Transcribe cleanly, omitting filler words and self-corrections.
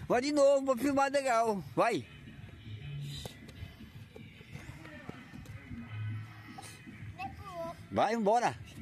Vai de novo pra filmar legal. Vai. Vai embora.